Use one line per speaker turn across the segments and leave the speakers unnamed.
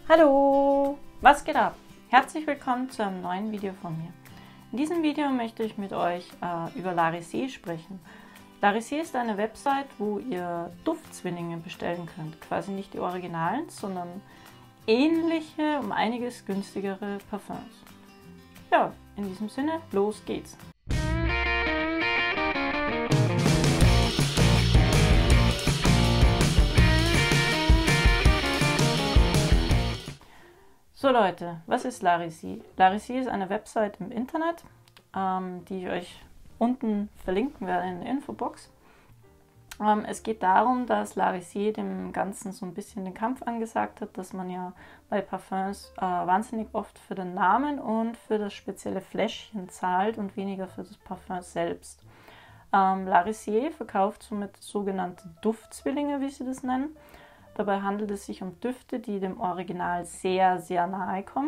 Hallo, was geht ab? Herzlich willkommen zu einem neuen Video von mir. In diesem Video möchte ich mit euch über L'Arisée sprechen. L'Arisée ist eine Website, wo ihr Duftzwillinge bestellen könnt. Quasi nicht die Originalen, sondern ähnliche, um einiges günstigere Parfums. Ja, in diesem Sinne, los geht's! So Leute, was ist L'Arisée? L'Arisée ist eine Website im Internet, die ich euch unten verlinken werde in der Infobox. Es geht darum, dass L'Arisée dem Ganzen so ein bisschen den Kampf angesagt hat, dass man ja bei Parfums wahnsinnig oft für den Namen und für das spezielle Fläschchen zahlt und weniger für das Parfum selbst. L'Arisée verkauft somit sogenannte Duftzwillinge, wie sie das nennen. Dabei handelt es sich um Düfte, die dem Original sehr, sehr nahe kommen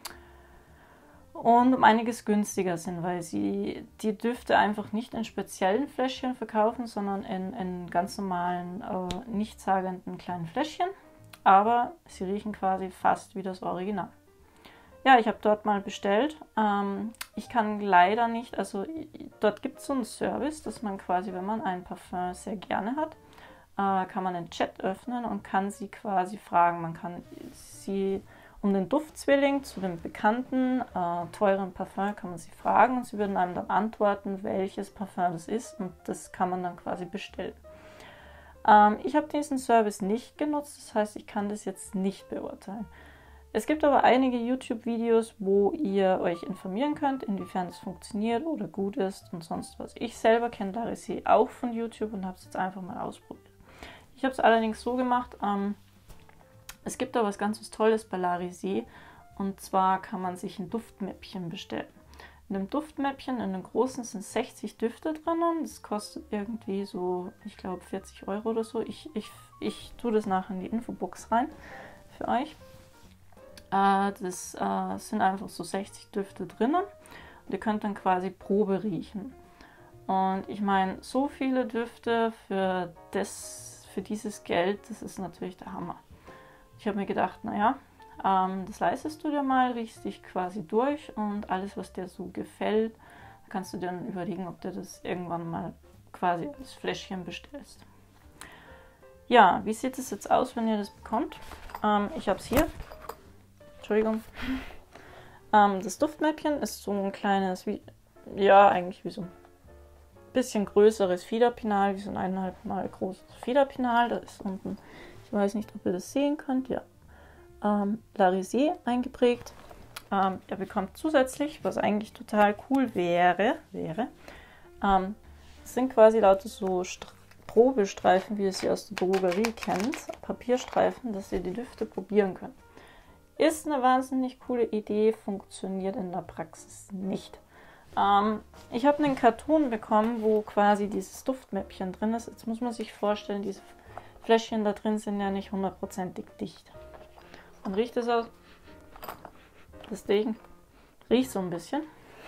und um einiges günstiger sind, weil sie die Düfte einfach nicht in speziellen Fläschchen verkaufen, sondern in ganz normalen, nichtssagenden kleinen Fläschchen. Aber sie riechen quasi fast wie das Original. Ja, ich habe dort mal bestellt. Ich kann leider nicht, also dort gibt es so einen Service, dass man quasi, wenn man ein Parfum sehr gerne hat, kann man den Chat öffnen und kann sie quasi fragen. Man kann sie um den Duftzwilling zu dem bekannten, teuren Parfum kann man sie fragen und sie würden einem dann antworten, welches Parfum das ist und das kann man dann quasi bestellen. Ich habe diesen Service nicht genutzt, das heißt, ich kann das jetzt nicht beurteilen. Es gibt aber einige YouTube-Videos, wo ihr euch informieren könnt, inwiefern es funktioniert oder gut ist und sonst was. Ich selber kenne L'Arisée auch von YouTube und habe es jetzt einfach mal ausprobiert. Ich habe es allerdings so gemacht, es gibt da was ganz Tolles bei L'Arisée und zwar kann man sich ein Duftmäppchen bestellen. In dem Duftmäppchen, in dem großen, sind 60 Düfte drin, das kostet irgendwie so, ich glaube 40 € oder so. Ich tue das nachher in die Infobox rein für euch. Das sind einfach so 60 Düfte drinnen und ihr könnt dann quasi Probe riechen. Und ich meine, so viele Düfte für dieses Geld, das ist natürlich der Hammer. Ich habe mir gedacht, naja, das leistest du dir mal, riechst dich quasi durch und alles, was dir so gefällt, kannst du dir dann überlegen, ob du das irgendwann mal quasi als Fläschchen bestellst. Ja, wie sieht es jetzt aus, wenn ihr das bekommt? Ich habe es hier. Entschuldigung. Das Duftmäppchen ist so ein kleines, eigentlich wie so ein bisschen größeres Fiederpinal, wie so ein 1,5 mal großes Fiederpinal. Da ist unten, ich weiß nicht, ob ihr das sehen könnt, ja, L'Arisée eingeprägt. Ihr bekommt zusätzlich, was eigentlich total cool wäre, es sind quasi lauter so Probestreifen, wie ihr sie aus der Drogerie kennt, Papierstreifen, dass ihr die Düfte probieren könnt. Ist eine wahnsinnig coole Idee, funktioniert in der Praxis nicht. Ich habe einen Karton bekommen, wo quasi dieses Duftmäppchen drin ist. Jetzt muss man sich vorstellen, diese Fläschchen da drin sind ja nicht hundertprozentig dicht. Man riecht es aus. Das Ding riecht so ein bisschen.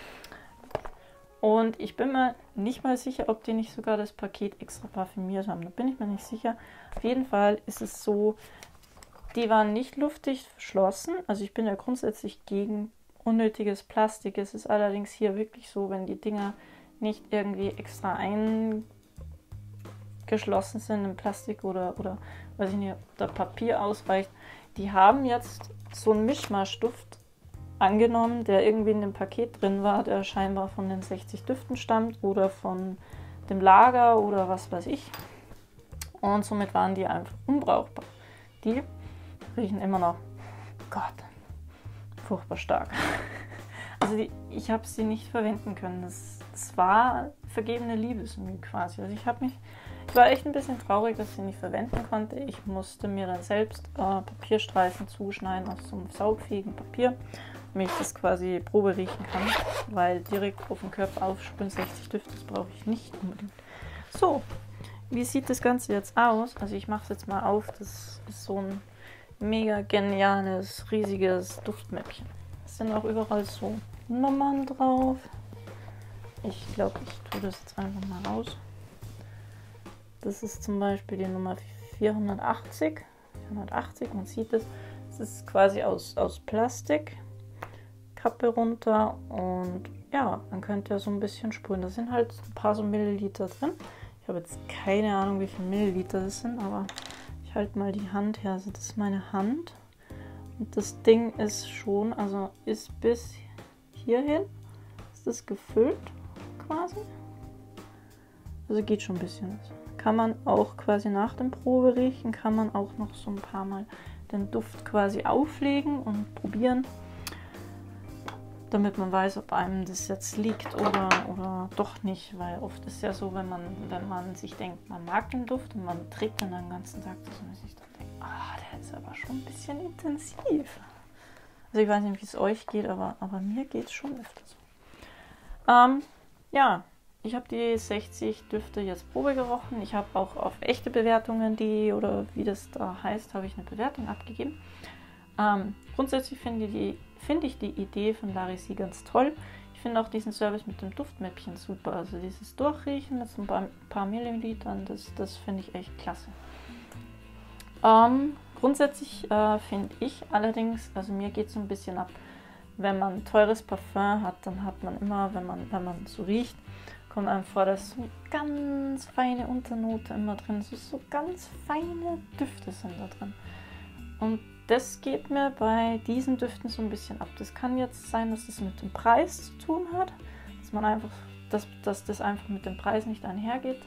Und ich bin mir nicht mal sicher, ob die nicht sogar das Paket extra parfümiert haben. Da bin ich mir nicht sicher. Auf jeden Fall ist es so, die waren nicht luftdicht verschlossen. Also ich bin ja grundsätzlich gegen unnötiges Plastik. Es ist allerdings hier wirklich so, wenn die Dinger nicht irgendwie extra eingeschlossen sind in Plastik oder weiß ich nicht, ob da Papier ausreicht. Die haben jetzt so einen Mischmaschduft angenommen, der irgendwie in dem Paket drin war, der scheinbar von den 60 Düften stammt oder von dem Lager oder was weiß ich. Und somit waren die einfach unbrauchbar. Die riechen immer noch, Gott, furchtbar stark. Also ich habe sie nicht verwenden können. Das war vergebene Liebesmühe quasi. Also ich war echt ein bisschen traurig, dass ich sie nicht verwenden konnte. Ich musste mir dann selbst Papierstreifen zuschneiden aus so einem saugfähigen Papier, damit ich das quasi Probe riechen kann, weil direkt auf den Körper aufsprühen 60 Düfte, das brauche ich nicht unbedingt. So, wie sieht das Ganze jetzt aus? Also ich mache es jetzt mal auf. Das ist so ein mega geniales, riesiges Duftmäppchen. Es sind auch überall so Nummern drauf. Ich glaube, ich tue das jetzt einfach mal raus. Das ist zum Beispiel die Nummer 480. Man sieht es. Es ist quasi aus Plastik. Kappe runter und ja, dann könnt ihr so ein bisschen sprühen. Da sind halt ein paar so Milliliter drin. Ich habe jetzt keine Ahnung, wie viele Milliliter das sind, aber ich halte mal die Hand her. Also das ist meine Hand. Und das Ding ist schon, also ist bis hierhin, ist das gefüllt quasi. Also geht schon ein bisschen. Kann man auch quasi nach dem Probe riechen, kann man auch noch so ein paar Mal den Duft quasi auflegen und probieren, damit man weiß, ob einem das jetzt liegt oder doch nicht, weil oft ist ja so, wenn man sich denkt, man mag den Duft und man trägt dann den ganzen Tag das und sich dann denkt, der ist aber schon ein bisschen intensiv. Also ich weiß nicht, wie es euch geht, aber mir geht es schon öfter so. Ja, ich habe die 60 Düfte jetzt Probe gerochen. Ich habe auch auf echte Bewertungen, oder wie das da heißt, habe ich eine Bewertung abgegeben. Grundsätzlich finde ich die Idee von Laricie ganz toll. Ich finde auch diesen Service mit dem Duftmäppchen super. Also dieses Durchriechen mit so ein paar Millilitern, das finde ich echt klasse. Grundsätzlich finde ich allerdings, also mir geht es so ein bisschen ab, wenn man ein teures Parfum hat, dann hat man immer, wenn man so riecht, kommt einem vor, dass so ganz feine Unternote immer drin ist. So ganz feine Düfte sind da drin. Und das geht mir bei diesen Düften so ein bisschen ab. Das kann jetzt sein, dass das mit dem Preis zu tun hat, dass das einfach mit dem Preis nicht einhergeht.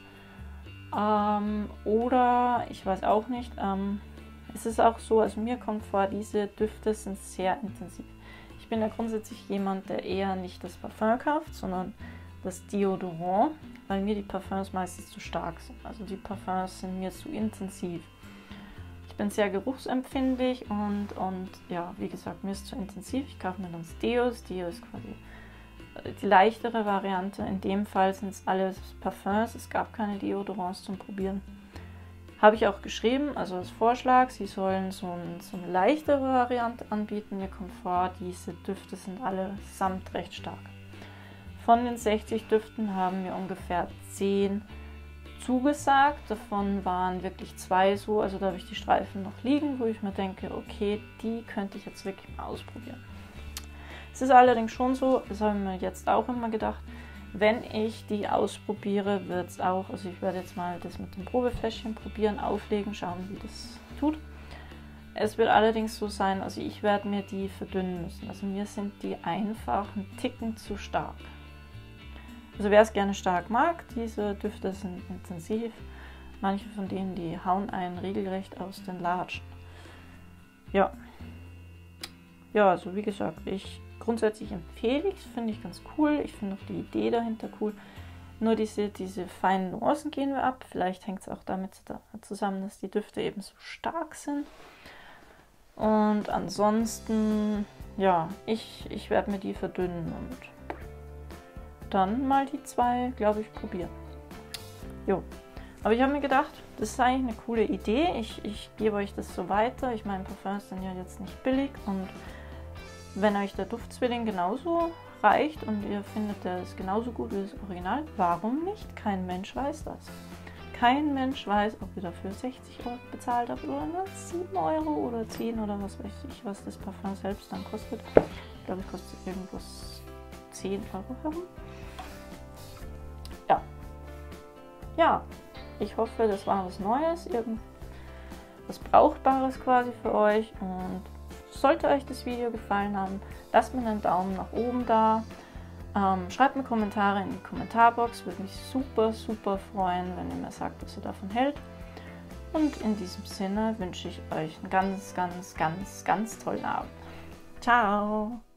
Oder ich weiß auch nicht. Es ist auch so, also mir kommt vor, diese Düfte sind sehr intensiv. Ich bin ja grundsätzlich jemand, der eher nicht das Parfum kauft, sondern das Deodorant, weil mir die Parfums meistens zu stark sind. Also die Parfums sind mir zu intensiv. Ich bin sehr geruchsempfindlich und ja, wie gesagt, mir ist zu intensiv. Ich kaufe mir dann das Deo. Das Deo ist quasi die leichtere Variante. In dem Fall sind es alles Parfums. Es gab keine Deodorants zum Probieren. Habe ich auch geschrieben, also als Vorschlag, sie sollen so eine leichtere Variante anbieten. Mir kommt vor, diese Düfte sind allesamt recht stark. Von den 60 Düften haben mir ungefähr 10 zugesagt. Davon waren wirklich 2 so, also da habe ich die Streifen noch liegen, wo ich mir denke, okay, die könnte ich jetzt wirklich mal ausprobieren. Es ist allerdings schon so, das habe ich mir jetzt auch immer gedacht, wenn ich die ausprobiere, wird es auch, also ich werde jetzt mal das mit dem Probefläschchen probieren, auflegen, schauen, wie das tut. Es wird allerdings so sein, also ich werde mir die verdünnen müssen. Also mir sind die einfach einen Ticken zu stark. Also wer es gerne stark mag, diese Düfte sind intensiv. Manche von denen, die hauen einen regelrecht aus den Latschen. Ja, also wie gesagt, grundsätzlich empfehle ich es, finde ich ganz cool. Ich finde auch die Idee dahinter cool. Nur diese feinen Nuancen gehen wir ab. Vielleicht hängt es auch damit zusammen, dass die Düfte eben so stark sind. Und ansonsten, ja, ich werde mir die verdünnen und dann mal die 2, glaube ich, probieren. Jo. Aber ich habe mir gedacht, das ist eigentlich eine coole Idee. Ich gebe euch das so weiter. Ich meine, Parfums sind ja jetzt nicht billig und wenn euch der Duftzwilling genauso reicht und ihr findet, der ist genauso gut wie das Original, warum nicht? Kein Mensch weiß das. Kein Mensch weiß, ob ihr dafür 60 € bezahlt habt oder nur 7 € oder 10 oder was weiß ich, was das Parfum selbst dann kostet. Ich glaube, es kostet irgendwas 10 € herum. Ja, ich hoffe, das war was Neues, irgendwas Brauchbares quasi für euch. Und sollte euch das Video gefallen haben, lasst mir einen Daumen nach oben da. Schreibt mir Kommentare in die Kommentarbox, würde mich super, super freuen, wenn ihr mir sagt, was ihr davon hält. Und in diesem Sinne wünsche ich euch einen ganz, ganz, ganz, ganz tollen Abend. Ciao!